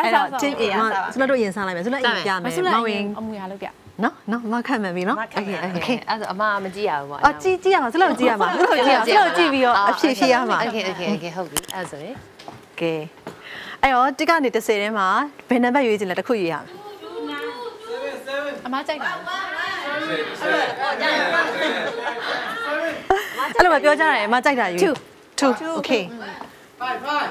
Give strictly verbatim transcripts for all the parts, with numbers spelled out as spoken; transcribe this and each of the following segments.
အဲ့တော့ချင်းအေးမှာကျွန်တော်တို့ရင်စားလိုက်မယ်ကျွန်တော်အိမ်ပြမယ်မောင်ရင်အမူအရာလုပ်ပြနော်နော်မခတ်မယ်ပြီနော်โอเคโอเคအဲ့ဒါအမမကြည့်ရဘူးပေါ့အော်ကြည့်ကြည့်ရမှာကျွန်တော်ကြည့်ရမှာကျွန်တော်ကြည့်ရကျွန်တော်ကြည့်ပြီးတော့အဖြေဖြေရမှာโอเคโอเคโอเคဟုတ်ပြီအဲ့ဆိုရင်ကဲအဲ့တော့တစ်ကနေတစ်ဆယ်ထဲမှာဘယ်နံပါတ်ရွေးချင်လဲတစ်ခုရွေးရမယ်အမကြိုက်တာအဲ့လိုမပြောကြရတယ်အမကြိုက်တာရွေးtwo two okay five five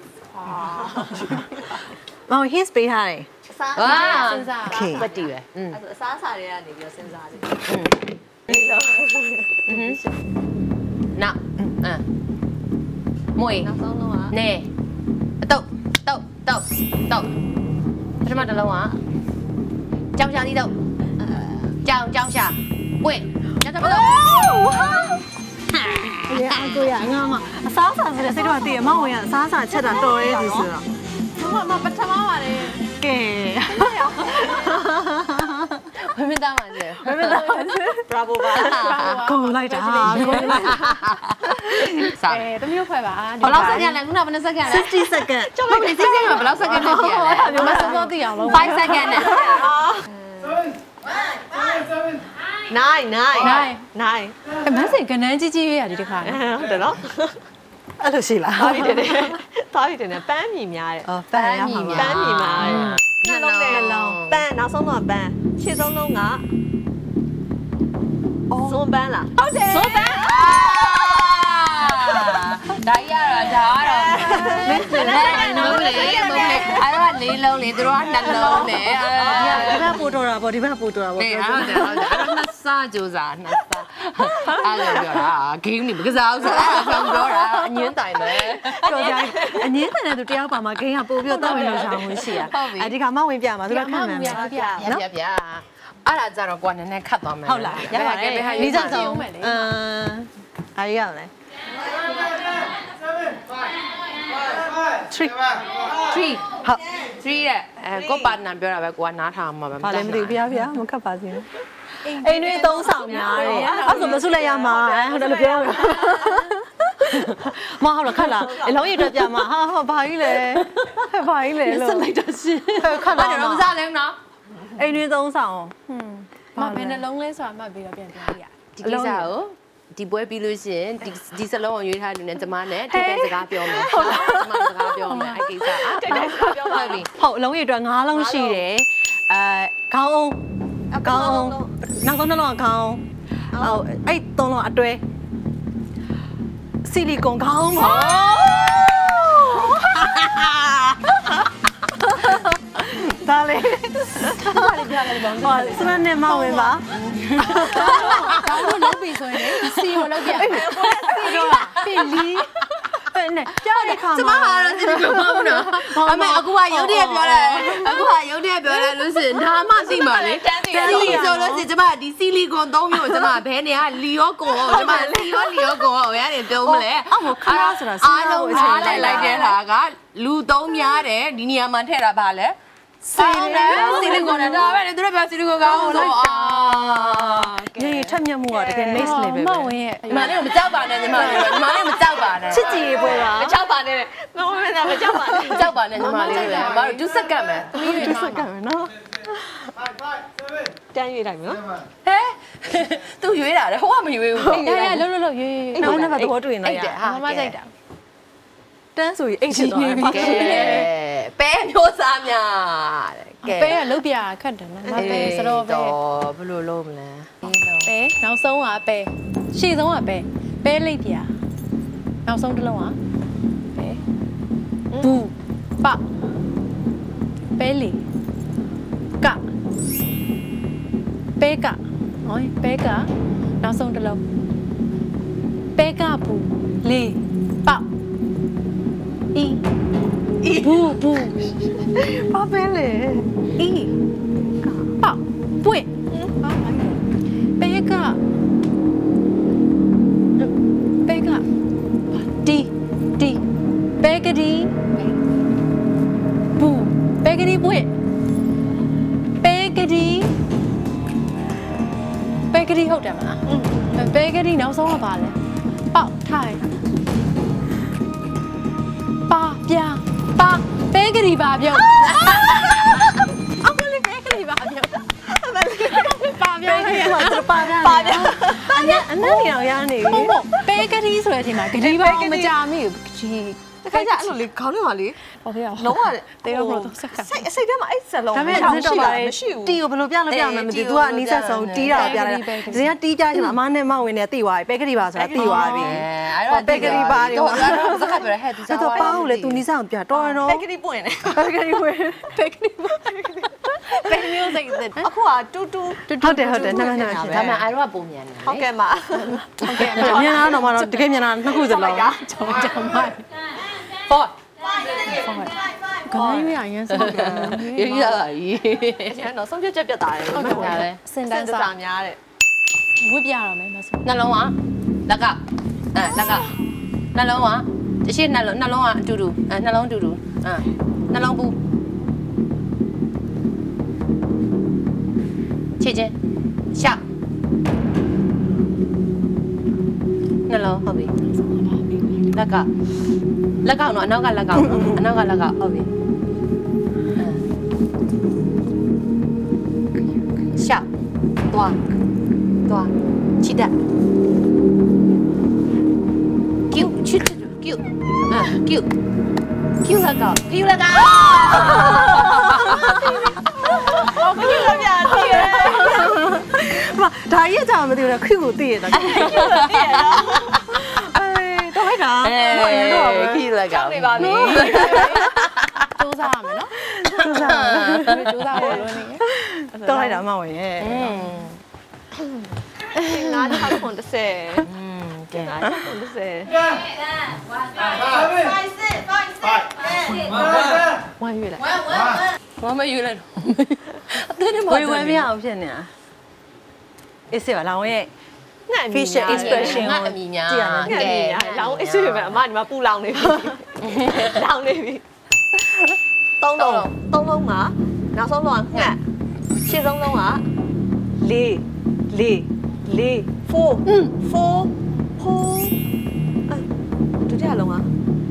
မောင် hints ပေးထားတယ်ဝါစဉ်းစား okay ပတ်တီပဲอืมအစားအစာတွေကနေပြီးတော့စဉ်းစားတယ်อืมอืมနောက်အမ်မွေနောက်ဆုံးလုံးကနဲအတုတ်တုတ်တုတ်တုတ်ပထမတစ်လုံးကကြောင်ရှာသီးတုတ်ကြောင်ကြောင်ရှာပွင့်ညတပတုတ်အေးအကိုရငါမအစားအစာဆိုတဲ့စိတ်တော့တည်ရမောင်ဝင်ကအစားအစာချက်တာတော်ရဲသူဆိုတော့မမပထမပါလေကဲမမသားပါစေမမသားပါစေ bravo ပါကုန်လိုက်တာကုန်လိုက်စားအဲတမျိုးဖွဲ့ပါဘယ်လောက်စက္ကန့်လဲခုနကဘယ်နှစက္ကန့်လဲ sixty second ကျော်လိုက်60စက္ကန့်မှာဘယ်လောက်စက္ကန့်နဲ့ပြရလဲမစစောသိအောင်လုံး five second နဲ့ nine nine nine nine အမစင်ကနန်းကြီးကြီးရဒီတစ်ခါဟုတ်တယ်နော်အဲ့လိုရှိလားသားပြီးတယ်သားပြီးတယ်ပန်းမြည်များတယ်အော်ပန်းရမှာပန်းမြည်များတယ်နှလုံးနဲ့လုံးပန်းနောက်ဆုံးတော့ပန်းရှေ့ဆုံးလုံးကစွန်ပန်းလားဟုတ်တယ်စွန်ပန်းဒါရတာဒါတော့မင်းစတဲ့လုံးလေမဟုတ်လေအဲ့ဒါလေးလုံးလေသူတို့ကနှလုံးလေဒီဘက်ပို့တော့တာပေါ့ဒီဘက်ပို့တော့တာပေါ့ဟုတ်တယ်ဟုတ်တယ်ဟုတ်တယ်အဲ့တော့နှစ်ဆကြိုးစားနှစ်ဆအဲ့လိုပြောတာဂိမ်းနေမကစားဘူးဆိုအဲ့ဒါဆောင်ပြောတာအငင်းတိုင်ပဲတော်ကြအငင်းတိုင်တဲ့သူတယောက်ပါမှာဂိမ်းကပို့ပြီးတော့တောက်ဝင်လို့ဆောင်လို့ရှိရအဲ့ဒီခါမဝင်ပြမှာသူကခံမယ်ပြပြပြပြအဲ့ဒါကြတော့ကွာနည်းနည်းခတ်သွားမယ်ဟုတ်လားရပါတယ်ဒီစဆုံးအမ်အားရရလဲthree three ဟုတ် three တဲ့အဲကိုပါနာပြောတာပဲကိုကနားထောင်မှာပဲဘာလဲမသိဘူးဗျာဗျာမခတ်ပါစေနဲ့အိမ်တွေသုံးဆောင်များတယ်အဲ့ဆိုမဆုလိုက်ရမှာဟုတ်တယ်လို့ပြောတယ်မဟုတ်လားခက်လားအလုံးရည်အတွက်ပြမှာဟာဟာဘာကြီးလဲဘာကြီးလဲလို့စလိုက်တာရှင်ခက်လားတော့မစားလဲနော်အိမ်တွေသုံးဆောင်ဟွန်းမဘယ်နှလုံးလဲဆိုတာမှတ်ပြီးတော့ပြန်ပြောရဒီကိစ္စကိုဒီပွဲပြီးလို့ရှိရင်ဒီဒီစလုံးကိုရွေးထားတဲ့လူနဲ့ကျမနဲ့တိတ်တဲ့စကားပြောမယ်ဟုတ်လားကျမစကားပြောမယ်အဲ့ကိစ္စอ่ะတိတ်တဲ့စကားပြောပါပြီဟုတ်အလုံးရည်အတွက်၅လုံးရှိတယ်အဲခေါင်းအောင်ခေါင်းအောင်နောက်ဆုံးနှလုံးကခေါင်းအောင်အဲ့သုံးလုံးအတွဲဆီလီကွန်ခေါင်းပါဒါလေဒါလေပြလိုက်ပါဦးဟာစမနဲ့မဝင်ပါကောင်းလို့လုပ်ပြီဆိုရင်စီကိုလုပ်ပြစီတော့ပင်လီအဲ့နဲ့ကြောက်တဲ့ခါမှာကျမကတော့ဒီလိုမဟုတ်ဘူးနော်အမေအခုကရုပ်တရက်ပြောတယ်အခုကရုပ်တရက်ပြောတယ်လို့ဆိုရင်ဒါမှသိမှာလေစီလီဆိုလို့ဆိုကျမဒီစီလီကွန်သုံးမျိုးကျမဘဲနေကလီယောကွန်ကျမလီယောလီယောကွန်ဘယ်ကနေပြုံးမလဲအော်ခါဆိုတာအားလုံးထားလိုက်လိုက်တဲ့ဟာကလူသုံးများတယ်ဒီနေရာမှာထည့်တာပါလေစီလီစီလီကွန်နဲ့ဒါပဲသူတို့ပြောစီလီကွန်ကောင်းလို့အာရေထက်မြက်မှုကတကယ် next level ပဲမဝင်ရဲ့ညီမလေးကိုမကြောက်ပါနဲ့ညီမလေးညီမလေးမကြောက်ပါနဲ့ချစ်ကြည်ပွဲပါမကြောက်ပါနဲ့မဝင်မမကြောက်ပါနဲ့မကြောက်ပါနဲ့ညီမလေးလေမတို့ဒုစက္ကန့်ပဲဒုစက္ကန့်ပဲနော်တန်းရွေးလိုက်မယ်နော်ဟဲသူရွေးတာလေဟိုကမရွေးဘူးရရလှုပ်လှုပ်လှုပ်ရွေးရွေးနောက်နောက်သဘောတွေ့နေရဟာမမကြိုက်တာတန်းဆိုရင်အိတ်ချစ်သွားတယ်ကဲပဲမျိုးစားများတဲ့ပဲကလုတ်ပြခတ်တယ်နော်မပဲစတော့ပဲဘယ်လိုလုပ်မလဲပဲနောက်ဆုံးကပဲရှေ့ဆုံးကပဲပဲလိပ်ပြနောက်ဆုံးတစ်လုံးကပဲဘူးပပဲလီကပဲကဟောပဲကနောက်ဆုံးတစ်လုံးပဲကဘူးလီပအီဘူးဘူးဘာပဲလဲအီကပေါ့ပွင့်ဘာပဲကပဲကဒီဒီပဲကဒီဘူးပဲကဒီပွင့်ပဲကဒီပဲကဒီဟုတ်တယ်မလားပဲကဒီနောက်ဆုံးကဘာလဲပေါက်ထိုင်ပါပြပါပဲကလေးပါပြောအခုလေးပဲကလေးပါပြောပါပြောနေရတာပါပြပါပြအနက်အနက်နေအောင်ရနေပြီပဲကလေးဆိုတဲ့အချိန်မှာကလေးပါမကြမိဘူးကြီးတခါကျအဲ့လိုလေခေါင်းထဲမှာလေဟုတ်ကဲ့လုံးဝတေးတော့တော့စက်ကစိတ်အစိတ်ထဲမှာအဲ့စလုံးဒါပေမဲ့ဇင်းတော့ပါတယ်တီကိုဘယ်လိုပြလို့ပြမယ်မသိ तू ကအနီးဆက်ဆုံးတီးတာပြလိုက်ဇင်းကတီးကြချင်မှာအမနဲ့မောင်ဝင်နေတိသွားပြီပဲကလေးပါဆိုတာတိသွားပြီအဲ့တော့ပဲကလေးပါတွေတော့စကားပြောဟဲ့သူစားတော့ပါဦးလေ तू နီးဆောင်ပြတော်ရနော်ပဲကလေးပွင့်တယ်ပဲကလေးပွင့်ပဲကလေးပဲမျိုးစိတ်တဲ့အခုကတူတူဟုတ်တယ်ဟုတ်တယ်နှစ်မနှစ်ဖြစ်ဒါမှအဲ့တော့ပုံမြန်တယ်ဟုတ်ကဲ့ပါဟုတ်ကဲ့မြန်လာတော့မှတော့တကယ်မြန်လာနှစ်ခုစလုံးကြောင်ကြောင်ပါပေါ့ကလေးရအရင်ဆုံးရရလာကြီးအရင်တော့ဆုံးဖြတ်ချက်ပြတ်တာတယ်ဟုတ်ကဲ့လေစင်တန်းစာစာများတဲ့ဝစ်ပြရမယ်မဆိုနှလုံးကလက်ကအဲလက်ကနှလုံးကတရှိနှလုံးနှလုံးကအတူတူအဲနှလုံးအတူတူအဲနှလုံးပူချစ်ချင်းရှောက်နှလုံးဟုတ်ပြီလက်ကလက်ကောက်နော်အနောက်ကလက်ကောက်နော်အနောက်ကလက်ကောက်ဟုတ်ပြီရှောက်သွားသွားချစ်တဲ့ကျူချစ်ကျူအာကျူကျူလက်ကောက်ကျူလက်ကောက်ဟုတ်ကဲ့ပြပြတည်ရမဒါရီကကြာမသိဘူးလေခွကိုသိရတာတည်ရတော့အေးတော့လိုက်တာအဲကျူလက်ကောက်နေပါပြီစူးစားရမယ်နော်စူးစားစူးစားဖို့လိုနေတယ်တော့လိုက်တာမဝင်ရဲ့ငါးချောက်ခွန်တစ်ဆယ်อืมကဲငါးချောက်ခွန်တစ်ဆယ်ဝမ်းရွေးလိုက်ဘာမယူလိုက်တော့အသေးနဲ့မဝေဝဲမရအောင်ဖြစ်နေတာအေးစေပါလောင်ရဲ့ငှက် facial expression ငါအမိညာငှက်နေရလောင်းအစ်ဆွေပဲအမဒီမှာပူလောင်နေပြီလောင်နေပြီသုံးလုံးသုံးလုံးမှာနောက်ဆုံးလုံးကငှက်ရှင်းဆုံးလုံးကလေးလေးလေးဖိုးဖိုးဖိုးအဲဒုတိယလုံးက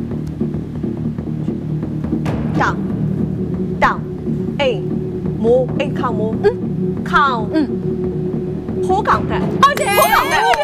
တောင်တောင်အိမ်မိုးအိမ်ခေါင်မိုးခေါင်ဖိုးကောင်တဲ့ဟုတ်တယ်ဖိုးကောင်တဲ့ဖိုး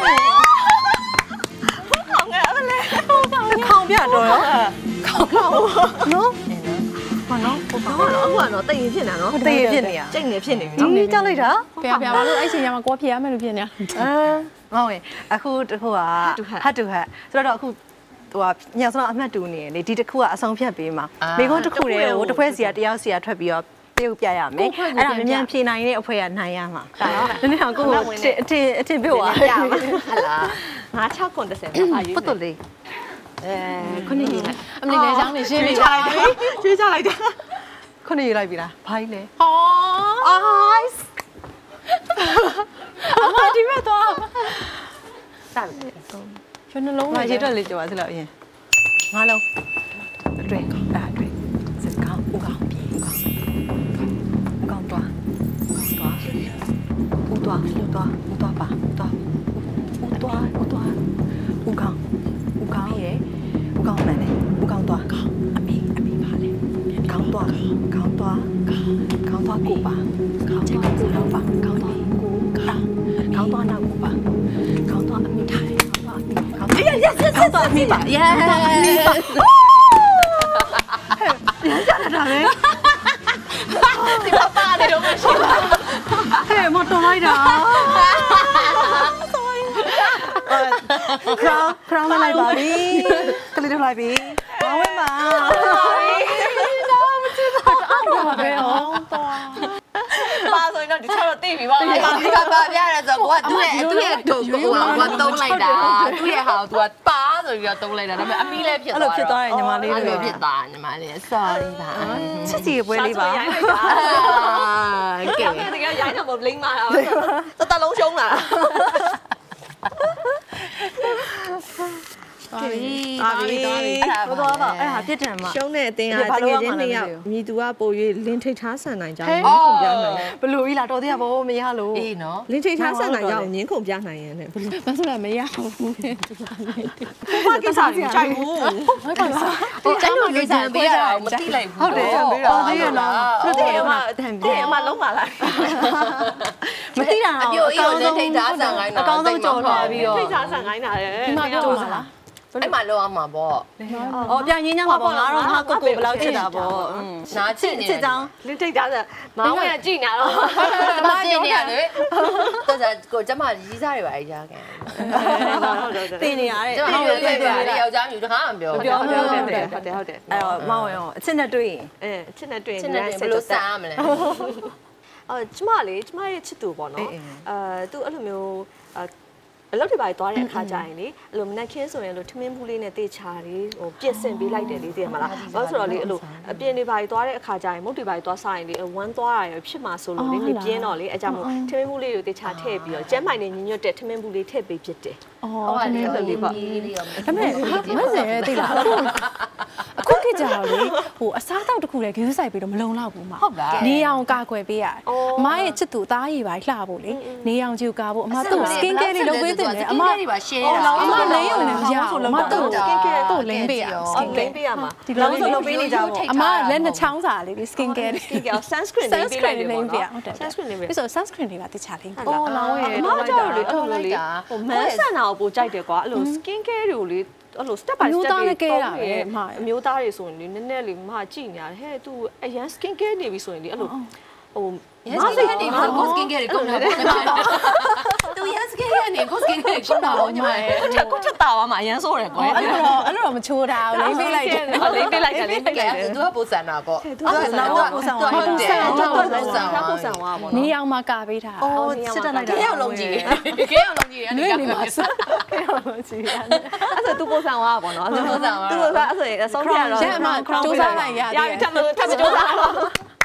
ကောင်တဲ့အဲ့လေဖိုးကောင်ခေါင်ပြတော့ရောခေါင်ခေါင်နော်ဘာနော်ဟုတ်ပါတော့အခုကတော့တိတ်ရင်ဖြစ်နေတာနော်တေးဖြစ်နေရကျိတ်နေဖြစ်နေပြီဒီကြောက်လိုက်တာဖျားဖျားပါလို့အဲ့ချိန်ကျမှကိုယ်ဖြေရမယ်လို့ဖြစ်နေတာအဲမောင်ဝင်အခုတခုကဟတ်တူဟတ်ဆိုတော့အခုဟိုညောင်စတော့အမှတ်တူနေလေဒီတစ်ခုကအဆုံးဖြတ်ပေးမှာမိကုန်းတစ်ခုတည်းကိုတစ်ဖွဲ့စီကတယောက်စီကထွက်ပြီးတော့ပြုတ်ပြရမယ်အဲ့ဒါမြန်မြန်ဖြေနိုင်တဲ့အဖွဲကနိုင်ရမှာဒါတော့နည်းနည်းကိုကိုအထင်အထင်အထင်ပြုတ်သွားရမှာဟလာငါးချောက်ခွန်တစ်ဆယ်ပါရွေးပတ်တူလေးအဲခုနှစ်ရေးလိုက်အမလေးလေချောင်းနေရှင်းရွေးနေချလိုက်တယ်ရွေးချလိုက်တယ်ခုနှစ်ရေးလိုက်ပြီလားဘာကြီးလဲဟော ice အမဒီမဲ့တော့စတယ်ကျွန်းနှလုံးမလေးရေးတော့လေးကြောပါစလို့အရင်ငါးလုံးတွေ့အဲ့တွေ့စကောင်းဦးကောင်းပြေဦးကောင်းဦးကောင်းသွားဦးကောင်းသွားဦးသွားဦးသွားဦးသွားပါဦးသွားဦးသွားဦးသွားဦးကောင်းဦးကောင်းရဲ့ဦးကောင်းမှန်တယ်ဦးကောင်းသွားအမေအမေပါလေကောင်းသွားကောင်းသွားကောင်းသွားကိုပါကောင်းသွားကိုတော့ပါကောင်းသွားကိုကောင်းကောင်းသွားနောက်ကိုပါကောင်းသွားအမေထိုင်ကောင်းသွားအမေကောင်းသွား yes yes ကောင်းသွားအမေပါ yes ရကြတာလေဒီမှာပါတယ်တော့မရှိပါဘူးဟဲ့မတော်လိုက်တာ crown crown လိုက်ပါပြီကလေးတို့လိုက်ပြီဘာဝင်ပါတော့ပဲဟောတော့ပါဆိုရင်တော့ဒီချက်တော့သိပြီပါဒီပါဒီပါပါပြရတယ်ဆိုတော့ကိုကသူ့ရဲ့သူ့ရဲ့ဒုဟိုကတုံးလိုက်တာသူ့ရဲ့ဟာကို तू ပါဆိုပြီးတော့တုံးလိုက်တာဒါပေမဲ့အမီလည်းဖြစ်သွားအဲ့လိုဖြစ်သွားတယ်ညီမလေးအဲ့တွေလိုဖြစ်သွားညီမလေး sorry ပါချစ်စီပွဲလေးပါရိုင်းလိုက်တာကဲတကယ်ရိုင်းတော့မဘလိမ့်မာတာတတလုံးရှုံးလာပါပြီပါပြီသွားသွားပါအဲ့ဟာပြစ်တယ်မှာရှုံးတဲ့အတင်းကတကယ်ချင်းနှစ်ယောက်မိသူကပို့၍လင်းထိတ်ထားဆန်နိုင်ကြအောင်အော်ပြနိုင်ဘလို့ကြီးလားတော်သေးရဘောမရလို့အေးနော်လင်းထိတ်ထားဆန်နိုင်ကြအောင်ငင်းခုန်ပြနိုင်ရင်လည်းဘလို့မဆိုလည်းမရဘူးဘာကိစ္စတွေကြိုက်ဘူးဟုတ်ပါလားဟိုအဲ့လိုလေးကြံပေးရတာမသိလိုက်ဘူးဟုတ်တယ်တော်သေးရနော်သူတည်းမှာတည်းမှာလုံးပါလားမသိတာအပြိုအေးကိုလည်းထိတ်ထားဆန်ခိုင်းတာအကောင်းဆုံးကြော်လာပြီးတော့ထိတ်ထားဆန်ခိုင်းတာလေဒီမှာကြော်ပါလားအဲ့မှာလောက်အောင်မှာပေါ့အော်ပြန်ရင်းညမှာပေါ့ငါတော့ငါကိုကိုဘယ်လောက်ချစ်တာပေါ့နားချစ်နေချစ်ကြောင်းလင်းထိတ်ထားဆန်မောင်ဝင်ကြည့်နေတော့မပြင်းနေရလေတော်စားကိုကျမရီးစားတွေပါရခဲ့တင်နေရတဲ့ကျမဟုတ်တယ်ပြလေယောက်ျားမျိုးတခါမှပြောပြောပြောဟုတ်တယ်ဟုတ်တယ်ဟုတ်တယ်အဲ့တော့မောင်ရောအချစ်နဲ့တွေ့ရင်အဲချစ်နဲ့တွေ့ရင်ချစ်နေဘယ်လိုစားရမလဲအော်ကျမလေကျမရဲ့ချစ်သူပေါ့နော်အဲသူအဲ့လိုမျိုးအလုပ်တွေပါသွားတဲ့အခါကျရင်လေအဲ့လိုမနက်ခင်းဆိုရင်လို့ထမင်းဘူးလေးနဲ့တေချာလေးဟိုပြင်ဆင်ပေးလိုက်တယ်လေသိရမလားဘာလို့ဆိုတော့လေအဲ့လိုအပြင်တွေပါသွားတဲ့အခါကျရင်မုတ်တွေပါသွားစားရင်လေဝမ်းသွားရရဖြစ်မှာဆိုလို့လေနေပြင်းတော့လေအကြောင်းမို့ထမင်းဘူးလေးကိုတေချာထည့်ပြီးတော့ကျန်းမိုင်နေညညွတ်တဲ့ထမင်းဘူးလေးထည့်ပေးဖြစ်တယ်အော်ဟုတ်ပါလေလေးပေါ့လေးရောဒါပေမဲ့မစဲသိလားအခုအခုခေတ်ကြတော့လေဟိုအစားတောက်တစ်ခုလည်းဂရုစိုက်ပြီးတော့မလုံလောက်ဘူးမနေအောင်ကာကွယ်ပေးရတယ်အမရဲ့ချစ်သူသားရည်ပါလှဖို့လေနေအောင်ကြည့်ကာဖို့အမတို့ skin care တွေလုပ်ပေးတယ်လေအမတွေပါ share တာအမလိမ့်ရုံနဲ့မရဘူးအမတို့ skin care တို့လိမ့်ပေးရအော်လိမ့်ပေးရမှာဒီလောက်ဆိုလုပ်ပေးနေကြပါအမလက်နှစ်ချောင်းစာလေး skin care တွေ skin care sunscreen လိမ့်ပေးလိုက်တယ်ပေါ့နော် sunscreen လိမ့်ပေးပြီးဆို sunscreen တွေကတိချလိမ့်ပေးအော်လောင်းရဲ့အမကြောက်လေအဲ့လိုလေဟိုမန်းဆန်တာကိုပိုကြိုက်တယ်ကွာအဲ့လို skin care တွေကိုလေအဲ့လို step by step တွေအမျိုးသားတွေဆိုရင်လေနည်းနည်းလေးမကြည့်နေရတယ်ဟဲ့ तू အရန် skin care နေပြီဆိုရင်လေအဲ့လိုဟို yes skin care နေမှာကို skin care ကိုကုန်တာသူ yes skin care နေကို skin care ကုန်တာပေါ့ညီမရဲ့ချက်ကိုချက်တာပါမှာအရန်ဆိုးတယ်ကွာအဲ့လိုတော့အဲ့လိုတော့မချိုးတာလိမ့်ပေးလိုက်တယ်လိမ့်ပေးလိုက်တယ်လိမ့်ပေးလိုက်တယ်သူကပိုစံတာပေါ့သူကလောက်ပိုစံသွားဟုတ်တယ်သူကပိုစံကပိုစံသွားပါတော့နေအောင်မှာကာပေးတာအော်စစ်တက်လိုက်တာခဲအောင်လုံးကြည့်ခဲအောင်လုံးကြည့်ရနေနေမှာစားခဲအောင်ကြည့်ရတယ်အဲ့ဆို तू ပိုစံသွားပါပေါ့နော် तू ပိုစံသွား तू ပိုစံအဲ့ဆိုရင်ဆုံးပြတော့ရမှာစူးစမ်းနိုင်ရတယ်ရထပ်မထပ်မစူးစမ်းတော့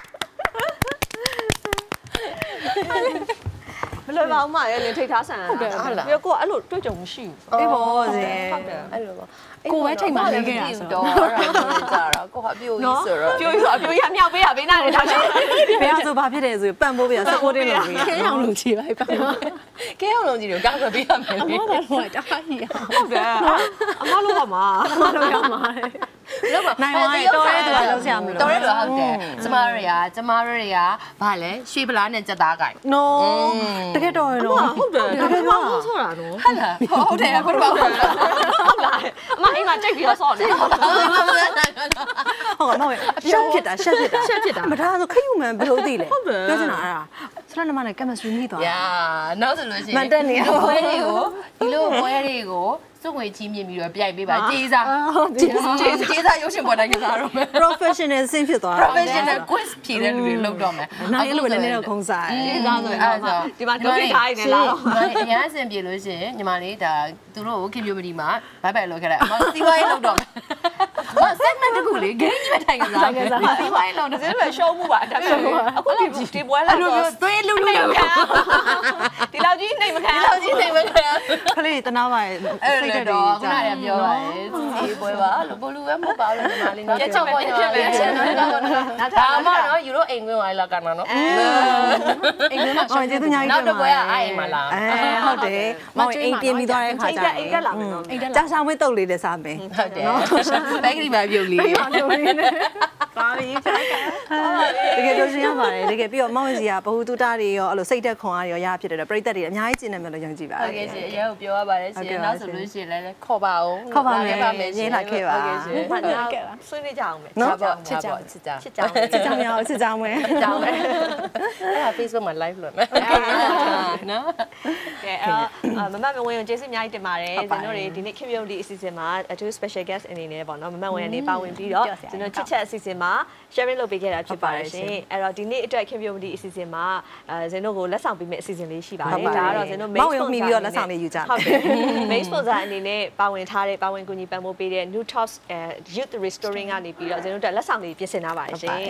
ဘယ်လိုပါဦးမလဲလင်းထိတ်ထားဆန်ဟုတ်တယ်ဟုတ်လားပြီးတော့ကိုကအဲ့လိုတွေ့ကြုံမရှိဘူးအေးပေါ်စေဟုတ်တယ်အဲ့လိုပေါ့ကိုပဲထိတ်မှလေးခဲ့တာဆိုတော့အဲ့ဒါကြတော့ကိုကအပြိုကြီးဆိုတော့ပြိုးဆိုအပြိုးရမြောက်ပေးရပေးနာနေတာရှင်ဘယ်ဆိုဘာဖြစ်တယ်ဆိုပန့်ပိုးပြစပိုးတင်းလို့ပြီးခဲအောင်လုပ်ချင်လိုက်ပါခဲအောင်လုံးကြည့်တော့ကောက်ွယ်ပေးရမယ်လေဟုတ်တယ်ဟုတ်တာကြီးရဟုတ်တယ်အမလို့ပါမအမတို့ရမှာလောက်ပါနိုင်ပါတော်ရဲသူကလုံးဆရာမလို့တော်ရဲသူဟုတ်တယ်ကျမတို့ရာကျမတို့တွေကဗာလဲရွှေပလားနဲ့ကြက်သားကိုင် no တကယ်တော်ရတော့ဟုတ်တယ်တကယ်ပါဟုတ်ဆိုတာနော်ဟုတ်လားဟုတ်တယ်ဘယ်လိုပါဟုတ်လားဟုတ်လားအမအိမ်မှာကြိတ်ပြီးတော့ဆော့နေဟုတ်လားဟုတ်ကဲ့မဟုတ်ရှက်ဖြစ်တာရှက်ဖြစ်တာရှက်ဖြစ်တာမထားဆိုခယူမှန်ဘယ်လိုသိလဲပြောချင်တာအဲ့ဒါဆရာနမနဲ့ chemistry မိသွားညာနောက်ဆိုလို့ရှိရင်မန်တက်နေရပွဲတွေကိုဒီလိုပွဲတွေကိုစုံငွေကြီးမြင့်ပြီးတော့ပြိုက်ပေးပါကြေးစားကြေးကြေးစားရုပ်ရှင်ပေါ်တိုင်းကစားတော့မယ် professional ဆင်းဖြစ်သွားတာ professional quiz ဖြေတဲ့လူတွေလုပ်တော့မယ်နိုင်လို့လည်းနည်းတော့ခုံစားတယ်ဒီသားဆိုရင်အဲ့ဆိုဒီမှာဒုက္ခထားနေလားတော့အများအဆင်ပြေလို့ရှိရင်ညီမလေးဒါသူတို့ကိုခင်ဗျူမတီမှာဘိုက်ဘိုက်လောက်ခဲ့တယ်အမစီဝိုင်းလောက်တော့မ segment တခုလေ game ပဲထိုင်ကစားစီဝိုင်းလောက်ဒါဆိုရင်ရှုံးမှုပါအတက်ဆိုအခုဒီဒီပွဲလာတော့သွေးလူလူရခံဒီလောက်ကြီးနှိမ်မခံဒီလောက်ကြီးနေမခံခလေးတနာပါရဲ့အဲ့လိုတော့ခုနကပြောပါတယ်စီပွဲပါလို့ဘလူပဲမဟုတ်ပါဘူးညီမလေးနော်ချက်ချက်ပေါ်ညီမလေးဒါမှတော့ယူရိုအိမ်ကွင်းဝိုင်းလောက်ကန်နော်အိမ်ကွင်းမှာဟောကျေးဇူးများကြီးနောက်တစ်ပွဲကအိမ်မှာလားအဲဟုတ်တယ်မောင်အိမ်တင်ပြီးသွားတဲ့ခါကျရင်အိမ်ကလာမယ်နော်ကြာဆောင်ဝဲတုတ်လေးလည်းစားမယ်ဟုတ်တယ်ဘက်ကလေးမှာပြုတ်လေးပါပြီတကယ်ပြောရှင်ရပါတယ်တကယ်ပြီးတော့မောင်စီကဘ ഹു တုတတွေရောအဲ့လိုစိတ်သက်ခွန်အားရောရဖြစ်တယ်ပြိသက်တွေအများကြီးကျင်းနေမယ်လို့ယုံကြည်ပါတဟုတ်ယ်ကဲ့ရှင်အရင်ကပြောရပါတယ်ရှင်နောက်ဆိုလို့ရှိရင်လည်းခေါ်ပါအောင်ခေါ်ပါမယ်ရေးလာခဲ့ပါဟုတ်ကဲ့ရှင်ဘာညာဆွေးနွေးကြအောင်မယ်နော်ပေါ့ချစ်ကြချစ်ကြချစ်ကြအောင်ချစ်ကြောင်ရအောင်ချစ်ကြောင်မယ်ကြောင်းမယ်အဲ့ဒါ Facebook မှာ live လုပ်မယ်နော်ကဲအဲ့မမမဝင်ကျေးဇူးအများကြီးတင်ပါတယ်ကျွန်တော်တို့ဒီနေ့ community အစီအစဉ်မှာအထူး special guest အနေနဲ့ပေါ့နော်မမဝင်နေပါဝင်ပြီးတော့ကျွန်တော်ချစ်ချက်အစီအစဉ်မှာ sharing လုပ်ပေးခဲ့တာဖြစ်ပါတယ်ရှင်အဲ့တော့ဒီနေ့အတွက် community အစီအစဉ်မှာအဲဇင်တို့ကိုလက်ဆောင်ပေးမယ့်အစီအစဉ်လေးရှိပါတယ်ဒါကတော့ဇင်တို့ main sponsor ပြီးတော့လက်ဆောင်လေးယူကြဟုတ်တယ် main sponsor အနေနဲ့ပါဝင်ထားတဲ့ပါဝင်ကူညီပံ့ပိုးပေးတဲ့ New Tops Youth Restoring ကနေပြီးတော့ဇင်တို့အတွက်လက်ဆောင်လေးပြင်ဆင်ထားပါတယ်ရှင်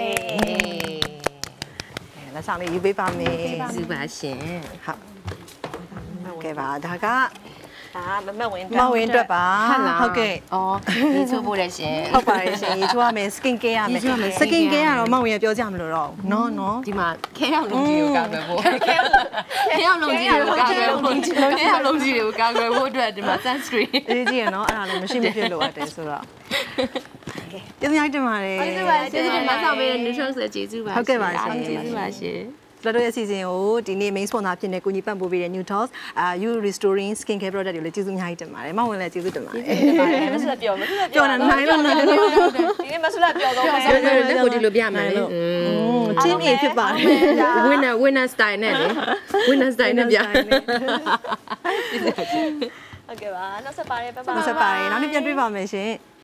လက်ဆောင်လေးယူပေးပါမယ်စုပါရှင်ဟုတ်ကဲ့ပါဒါကဒါမမဝင်မဝင်အတွက်ပါဟုတ်ကဲ့อ๋อရေချိုးဖို့လည်းရှင်ဟုတ်ပါတယ်ရှင်ရေချိုးရမယ် skin care ရမယ် skin care ကတော့မောင်ဝင်ပြောကြမလို့တော့နော်နော်ဒီမှာခဲရောက်လုံးကြီးကိုကာကွယ်ဖို့ခဲရောက်လုံးကြီးကိုကာကွယ်ဖို့ခဲရောက်လုံးကြီးကိုကာကွယ်ဖို့အတွက်ဒီမှာ sunscreen အေးကြီးရနော်အဲ့ဒါလည်းမရှိမဖြစ်လို့ရတယ်ဆိုတော့ကျေးဇူးများတင်ပါတယ်ကျေးဇူးပါကျေးဇူးတင်မဆောင်ပေးတဲ့ nutrition ဆိုကျေးဇူးပါဟုတ်ကဲ့ပါရှင်ကျေးဇူးပါရှင်ကျွန်တော်တို့ရဲ့အစီအစဉ်ကိုဒီနေ့ main sponsor ဖြစ်နေကိုကြီးပံ့ပိုးပေးတဲ့ Newtos အာ you restoring skin care product တွေလည်းကျေးဇူးအများကြီးတင်ပါတယ်။မောင်ဝင်လည်းကျေးဇူးတင်ပါတယ်မဆူလက်ပြောမဆူလက်ပြောနေနိုင်လို့နိုင်လို့ဒီနေ့မဆူလက်ပြောတော့မယ်လက်ကိုဒီလိုပြမယ်လေ team A ဖြစ်ပါတယ် winner winner style နဲ့လေ winner style နဲ့ပြဟုတ်ကဲ့ပါနောက်ဆက်ပါတယ်ဘိုင်ဘိုင်ဆက်ပါတယ်နောက်နေ့ပြန်တွေ့ပါမယ်ရှင်